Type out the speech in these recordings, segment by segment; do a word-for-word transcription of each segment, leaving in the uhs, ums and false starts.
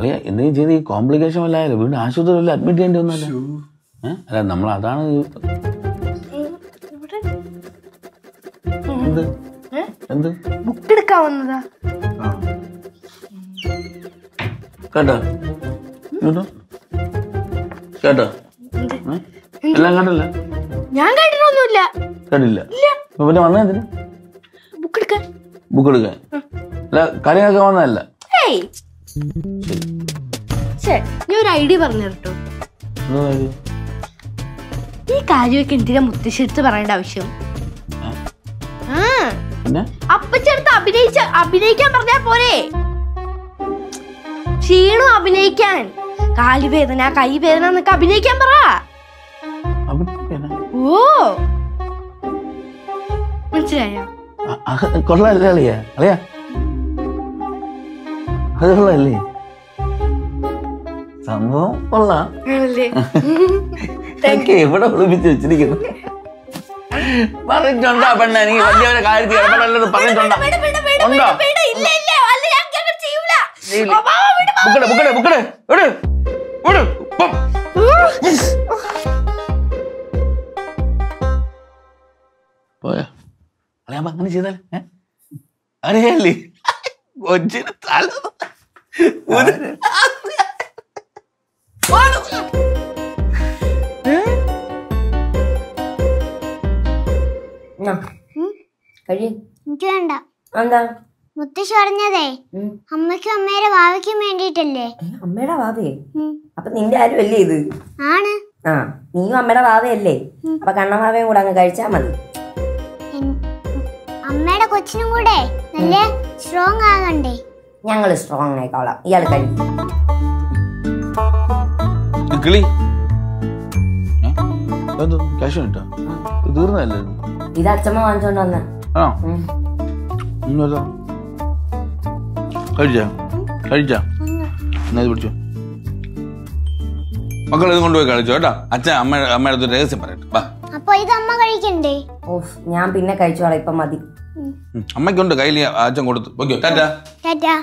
അറിയാ എന്തെങ്കിലും ചെയ്ത് ഈ കോംപ്ലിക്കേഷൻ വല്ലായാലോ വീണ്ടും ആശുപത്രി വല്ല അഡ്മിറ്റ് ചെയ്യേണ്ടി വന്നല്ലോ. ഏഹ് അല്ല നമ്മൾ അതാണ് എന്ത് എന്ത് ബുക്ക് എടുക്കാൻ വന്നതാ കേട്ടോ കേട്ടോ എല്ലാം കണ്ടല്ലേ? ഞാൻ കേട്ടിട്ടൊന്നുമില്ല. കേട്ടില്ല? പിന്നെ വന്ന എന്തിന്? ബുക്ക് എടുക്കാൻ. ബുക്ക് എടുക്കാൻ അല്ല കാര്യങ്ങളൊക്കെ വന്നതല്ല. ഞാൻ ഒരു ഐഡിയ പറഞ്ഞു കേട്ടോ. ഈ കാര്യമൊക്കെ എന്തിനാ മുത്തശ്ശിയെടുത്ത് പറയേണ്ട ആവശ്യം? അപ്പച്ചെടുത്ത് അഭിനയിച്ച അഭിനയിക്കാൻ പറഞ്ഞാ പോരെ? ക്ഷീണം അഭിനയിക്കാൻ, കാലുവേദന കൈവേദന എന്നൊക്കെ അഭിനയിക്കാൻ പറ. ഓ മനസ്സിലായോ? കൊള്ളാല്ലേ അളിയാ? അളിയാ അത് കൊള്ളാല്ലേ? സംഭവം കൊള്ളാം. എവിടെ ഒളിപ്പിച്ച് വെച്ചിരിക്കുന്നു? പറഞ്ഞിട്ടുണ്ടോ പെണ്ണ? നീ വലിയവരെ കാര്യത്തിൽ ഇടപെടല്ലോ പറഞ്ഞിട്ടുണ്ടോ? ഉണ്ടോ? ബുക്കടെ ബുക്കടെ ബുക്കടെ എവിടെ എവിടെ പോയാ അളയാ അങ്ങനെ ചെയ്താൽ അറിയല്ലേ? കൊച്ചിന് തല എനിക്ക് വേണ്ട. എന്താ? മുത്തശ്ശി പറഞ്ഞതേ അമ്മയ്ക്കും അമ്മയുടെ ഭാവിക്കും വേണ്ടിട്ടല്ലേ. അമ്മയുടെ ഭാവേ? അപ്പൊ നിന്റെ ആരും അല്ലേ ഇത്? ആണ്. ആ നീയും അമ്മയുടെ ഭാവയല്ലേ? അപ്പൊ കണ്ണഭാവയും കൂടെ അങ്ങ് കഴിച്ചാ മതി. അമ്മയുടെ കൊച്ചിനും കൂടെ നല്ല സ്ട്രോങ് ആകണ്ടേ? ഞങ്ങള് സ്ട്രോങ് ആയിക്കോളാം. ഇയാൾ കഴിക്കും. തീർന്നല്ലേ? ഇത് അച്ഛമ്മ വാങ്ങിച്ചോണ്ട് വന്ന. കഴിച്ചാ കഴിച്ചാ പിടിച്ചോ മക്കൾ ഇത് കൊണ്ടുപോയി കളിച്ചോ കേട്ടോ. അച്ഛൻ അമ്മ അമ്മയുടെ അടുത്ത് രഹസ്യം പറയട്ടെ. അപ്പൊ ഇത് അമ്മ കഴിക്കണ്ടേ? ഓഫ് ഞാൻ പിന്നെ കഴിച്ചോളാം. ഇപ്പൊ മതി. അമ്മയ്ക്കുണ്ട് കയ്യിൽ അച്ഛൻ കൊടുത്തു. Okay tata. ടാറ്റാ.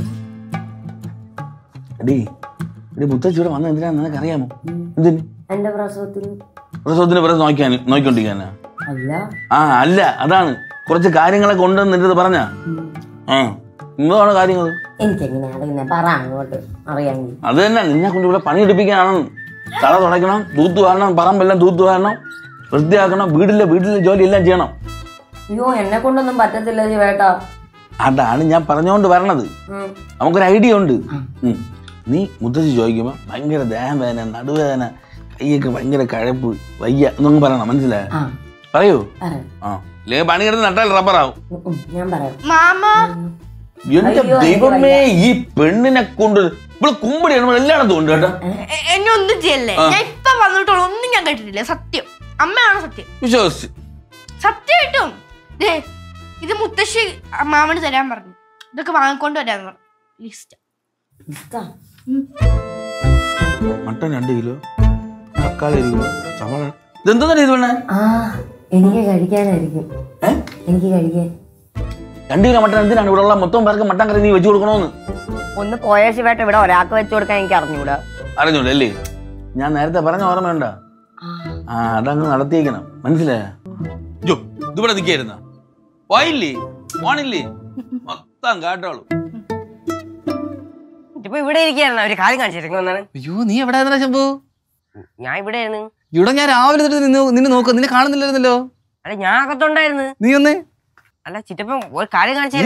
എടീ എടി മുത്തച്ഛി ഇവിടെ വന്ന എന്തിനാ നിനക്ക് അറിയാമോ? എന്തിന്? എന്റെ പ്രസവത്തിന്. പ്രസവത്തിന് പ്രസവം നോക്കിയാ നോക്കിക്കൊണ്ടിരിക്കാനാ? അല്ല. ആ അല്ല അതാണ് കുറച്ച് കാര്യങ്ങളൊക്കെ ഉണ്ടെന്ന് നിന്റെ അടുത്ത് പറഞ്ഞാ. ആ എന്താണ് കാര്യങ്ങൾ? എനിക്കെങ്ങനെയാ പറ അങ്ങോട്ട് അറിയാമെങ്കിൽ. അത് തന്നെ നിന്നെ കൊണ്ട് ഇവിടെ പണിയെടുപ്പിക്കാനാണ്. തല തുടയ്ക്കണം, തൂത്തു വാരണം, പറമ്പെല്ലാം തൂത്തു വാരണം, വൃത്തിയാക്കണം, വീട്ടിലെ വീട്ടിലെ ജോലി എല്ലാം ചെയ്യണം. അയ്യോ എന്നെ കൊണ്ടൊന്നും പറ്റത്തില്ല ചേട്ടാ. അതാണ് ഞാൻ പറഞ്ഞോണ്ട് വരണത്. നമുക്കൊരു ഐഡിയ ഉണ്ട്. നീ മുത്തശ്ശി ചോദിക്കുമ്പോ ഭയങ്കര ദേഹം വേദന, നടുവേദന, കൈയൊക്കെ ഭയങ്കര കഴപ്പ്, വയ്യ എന്നൊന്നും പറയണം. മനസ്സിലായോ? പറയൂ. ആ ഇല്ലേ പണിയെടുത്ത് നട്ടാൽ റബ്ബറാവും. ഞാൻ പറയാം. എന്റെ ദൈവമേ ഈ പെണ്ണിനെ കൊണ്ട് ഇവിടെ കുമ്പടിയാണ് എല്ലായിടത്തും ഉണ്ട് കേട്ടോ. എന്നെ ഒന്നും ചെയ്യല്ലേ. ഞാൻ ഇപ്പൊ വന്നിട്ടുള്ള ഒന്നും ഞാൻ കേട്ടിട്ടില്ല. സത്യം അമ്മയാണ് സത്യം. വിശ്വസിച്ച് സത്യമായിട്ടും ഇത് മുത്തശ്ശി മാമന് തരാൻ പറഞ്ഞു. ഇതൊക്കെ വാങ്ങിക്കൊണ്ട് വരാന്ന് പറഞ്ഞു. ലിസ്റ്റ് മട്ടൻ രണ്ട് കിലോ, തക്കാളി ഒരു കിലോ, സവാള. ഇതെന്താ ഇത് വേണേ? എനിക്ക് കഴിക്കാനായിരിക്കും. എനിക്ക് കഴിക്കാൻ രണ്ട് കിലോ മട്ടൻ എന്തിനാണ്? ഇവിടെ ഉള്ള മൊത്തം പേർക്ക് മട്ടൻ കറി നീ വെച്ചു കൊടുക്കണോന്ന്? ഒന്ന് പോയ ശിവായിട്ട് ഇവിടെ ഒരാൾക്ക് വെച്ചു കൊടുക്കാൻ എനിക്ക് അറിഞ്ഞൂടാ. അറിഞ്ഞൂടാ അല്ലേ? ഞാൻ നേരത്തെ പറഞ്ഞ ഓർമ്മയുണ്ട? ആ അതങ്ങ് നടത്തിയേക്കണം. മനസ്സിലായോ? ഇതിവിടെ നിൽക്കായിരുന്ന പോയില്ലേ പോണില്ലേ മൊത്തം കാട്ടോളൂ. ഇപ്പൊ ഇവിടെ ഇരിക്കായിരുന്നു. ഒരു കാര്യം കാണിച്ചിരിക്കുന്നതാണ്. അയ്യോ നീ എവിടെ ശംഭു? ഞാൻ ഇവിടെ ആയിരുന്നു. ഇവിടെ ഞാൻ രാവിലെ നിന്നെ നോക്കുക, നിന്നെ കാണുന്നില്ലായിരുന്നല്ലോ. അല്ല ഞാൻ അകത്തുണ്ടായിരുന്നു. നീ ഒന്ന് അല്ല ചിറ്റപ്പം ഒരു കാര്യം കാണിച്ചു.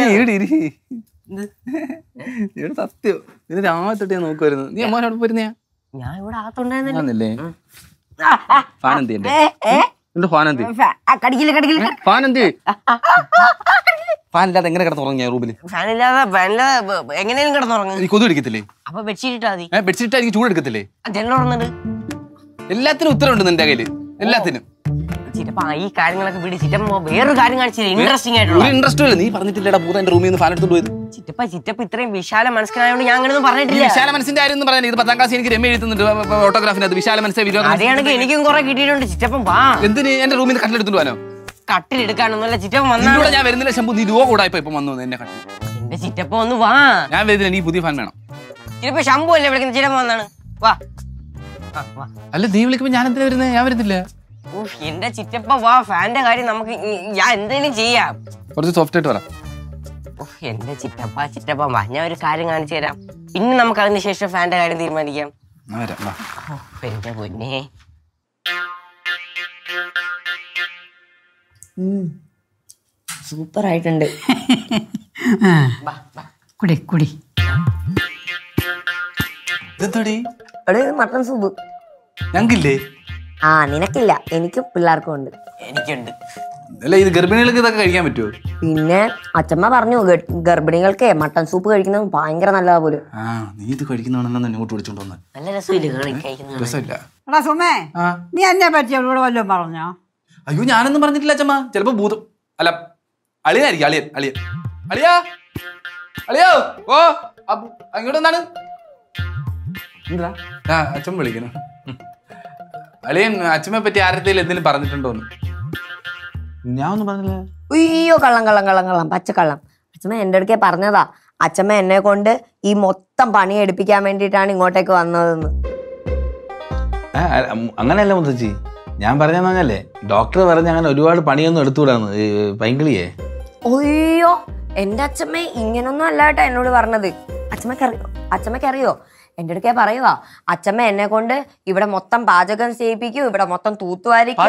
സത്യം നിന്നെ രാവിലെ തൊട്ട് ഞാൻ നോക്കുമായിരുന്നു. നീ അമ്മോനോട് പോയിരുന്നേ? ഞാൻ ഇവിടെ അകത്തുണ്ടായിരുന്നല്ലേ. ഫാനെന്തി ഫാനെന്തി ഫാനെന്തി ഫാനില്ലാതെ എങ്ങനെ കിടന്നുറങ്ങിയ റൂമില്? ഫാനില്ലാതെ എങ്ങനെയും കിടന്നുറങ്ങി. കൊതു എടുക്കത്തില്ലേ? അപ്പൊ ബെഡ്ഷീറ്റ് ഇട്ടാ മതി. ബെഡ്ഷീറ്റ് എനിക്ക് ചൂടെടുക്കത്തില്ലേ? ജനൽ തുറന്നിട്ട് എല്ലാത്തിനും ഉത്തരവുണ്ട് നിന്റെ കയ്യില്. എല്ലാത്തിനും ചിറ്റപ്പ ഈ കാര്യങ്ങളൊക്കെ വിട്. ചിറ്റപ്പ വേറൊരു കാര്യം കാണിച്ചില്ല. ഇൻട്രസ്റ്റിംഗ് ആയിട്ടുള്ള ഇൻട്രസ്റ്റ് ഇല്ല. നീ പറഞ്ഞിട്ടില്ലടാ പൂത എന്റെ റൂമിൽ നിന്ന് ഫാൻ എടുത്തോണ്ട് പോയത്. ചിറ്റപ്പ ചിറ്റപ്പ ഇത്രയും വിശാല മനസ്സിലായതുകൊണ്ട് ഞാൻ അങ്ങനെ പറഞ്ഞിട്ടില്ല. വിശാല മനസ്സിന്റെ കാര്യം പറയാൻ ഇത് പത്താം ക്ലാസ് എനിക്ക് രമ്യ എഴുതുന്നുണ്ട് ഓട്ടോഗ്രാഫിനകത്ത്. വിശാല മനസ്സിലെ വിരോധം അറിയാണെങ്കിൽ എനിക്കും കുറെ കിട്ടിയിട്ടുണ്ട്. ചിറ്റപ്പം വാ. എന്തിന് എന്റെ റൂമിൽ നിന്ന് കട്ടിലെടുത്തോണ്ട് പോകാനോ? കട്ടിലെടുക്കാനൊന്നുമല്ല ചിറ്റപ്പൻ വന്നാ. ഞാൻ വരുന്നില്ല ശംഭു. നീ രൂപ കൂടാ ഇപ്പൊ ഇപ്പൊ വന്നു എന്നെ കട്ടി. എന്റെ ചിറ്റപ്പ ഒന്ന് വാ. ഞാൻ വരുന്നില്ല. നീ പുതിയ ഫാൻ വേണം. ചിലപ്പോ ശംഭു അല്ലേ വിളിക്കുന്ന ചിലപ്പോ വന്നാണ്. വാ അല്ല നീ വിളിക്കുമ്പോ ഞാൻ എന്തിനാ വരുന്നത്? ഞാൻ വരുന്നില്ല. എന്റെ ചിറ്റപ്പ വാ, ഫാന്റെ കാര്യം നമുക്ക് ഞാൻ എന്തെങ്കിലും ചെയ്യാം. കുറച്ച് സോഫ്റ്റ് ആയിട്ട് പറ. എന്റെ ചിറ്റപ്പ ചിറ്റപ്പ വാ, ഞാൻ ഒരു കാര്യം കാണിച്ചു തരാം. പിന്നെ നമുക്ക് അതിന് ശേഷം ഫാന്റെ കാര്യം തീരുമാനിക്കാം. എന്റെ പൊന്നേ സൂപ്പർ ആയിട്ടുണ്ട്. കുടി കുടി. മട്ടൺ സൂപ്പ് ഞങ്ങൾക്കില്ലേ? ആ നിനക്കില്ല, എനിക്കും പിള്ളേർക്കും ഉണ്ട്. എനിക്കുണ്ട്. അല്ല ഇത് ഗർഭിണികൾക്ക് ഇതൊക്കെ കഴിക്കാൻ പറ്റുമോ? പിന്നെ അച്ഛമ്മ പറഞ്ഞു ഗർഭിണികൾക്ക് മട്ടൺ സൂപ്പ് കഴിക്കുന്നത് ഭയങ്കര നല്ലതാ പോലും. ആ നീ ഇത് കഴിക്കുന്നതാണെന്ന് ഇങ്ങോട്ട് വിളിച്ചോണ്ട് വന്ന്. നല്ല രസമില്ല. രസമില്ല. എടാ സുമേ, നീ എന്നെ പറ്റി അവളോട് വല്ലതും പറഞ്ഞോ? അയ്യോ ഞാനൊന്നും പറഞ്ഞിട്ടില്ല അച്ഛമ്മ. ചിലപ്പോ ഭൂതം അല്ല അളിയനായിരിക്കും. അളിയൻ അളിയൻ അളിയാ അളിയോ ഓ അങ്ങോട്ട് എന്താണ് ആ അച്ഛൻ വിളിക്കണു. അളിയൻ അച്ഛമ്മയെ പറ്റി ആരത്തേലും എന്തെങ്കിലും പറഞ്ഞിട്ടുണ്ടോന്ന്? ഞാൻ ഒന്നും പറഞ്ഞില്ല. അയ്യോ കള്ളം കള്ളം കള്ളം കള്ളം പച്ചക്കള്ളം. അച്ഛമ്മ എൻ്റെ അടുക്കേ പറഞ്ഞതാ, അച്ഛമ്മ എന്നെ കൊണ്ട് ഈ മൊത്തം പണി എടുപ്പിക്കാൻ വേണ്ടിയിട്ടാണ് ഇങ്ങോട്ടേക്ക് വന്നതെന്ന്. അങ്ങനെയല്ല മുത്തച്ചി, ഞാൻ പറഞ്ഞെന്ന് പറഞ്ഞല്ലേ ഡോക്ടർ പറഞ്ഞ അങ്ങനെ ഒരുപാട് പണിയൊന്നും എടുത്തുകൂടാന്ന് പൈങ്കിളിയെ. അയ്യോ എന്റെ അച്ഛമ്മ ഇങ്ങനൊന്നും അല്ല കേട്ടോ എന്നോട് പറഞ്ഞത്. അച്ഛമ്മക്ക് അറിയോ അച്ഛമ്മക്ക് അറിയോ എന്റെ അടുക്കേ പറയുവാ, അച്ഛമ്മ എന്നെ കൊണ്ട് ഇവിടെ മൊത്തം പാചകം ചെയ്യിപ്പിക്കൂ, ഇവിടെ മൊത്തം തൂത്തുവാരിക്കും,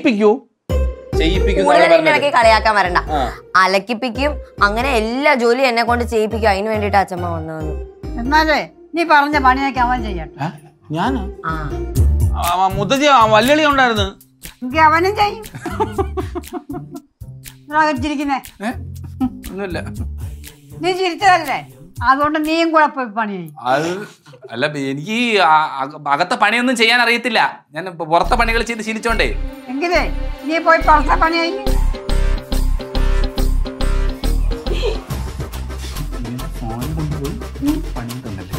ഇടയ്ക്ക് കളിയാക്കാൻ വരണ്ട, അലക്കിപ്പിക്കും, അങ്ങനെ എല്ലാ ജോലിയും എന്നെ കൊണ്ട് ചെയ്യിപ്പിക്കും. അതിന് വേണ്ടിട്ട് അച്ഛമ്മ വന്നതെന്ന്. എന്നാലേ നീ പറഞ്ഞ പണിയൊക്കെ അവൻ ചെയ്യട്ടെ. ഞാനോ? മുത്തച്ഛി വല്യളി ഉണ്ടായിരുന്നു. എനിക്ക് അവനും ചെയ്യും. ചിരിക്കുന്നേ ഒന്നുമില്ല. നീ ചിരിച്ചതല്ലേ, അതുകൊണ്ട് നീയും കൂടെ പോയി പണി ചെയ്യും. അത് അല്ല എനിക്ക് അകത്തെ പണിയൊന്നും ചെയ്യാൻ അറിയത്തില്ല. ഞാൻ പുറത്തെ പണികൾ ചെയ്ത് ശീലിച്ചോണ്ടേ. എങ്കിലേ നീ പോയി പുറത്തെ പണി ചെയ്യും. ഫോൺ കൊണ്ടുപോയി പണി തന്നല്ലേ.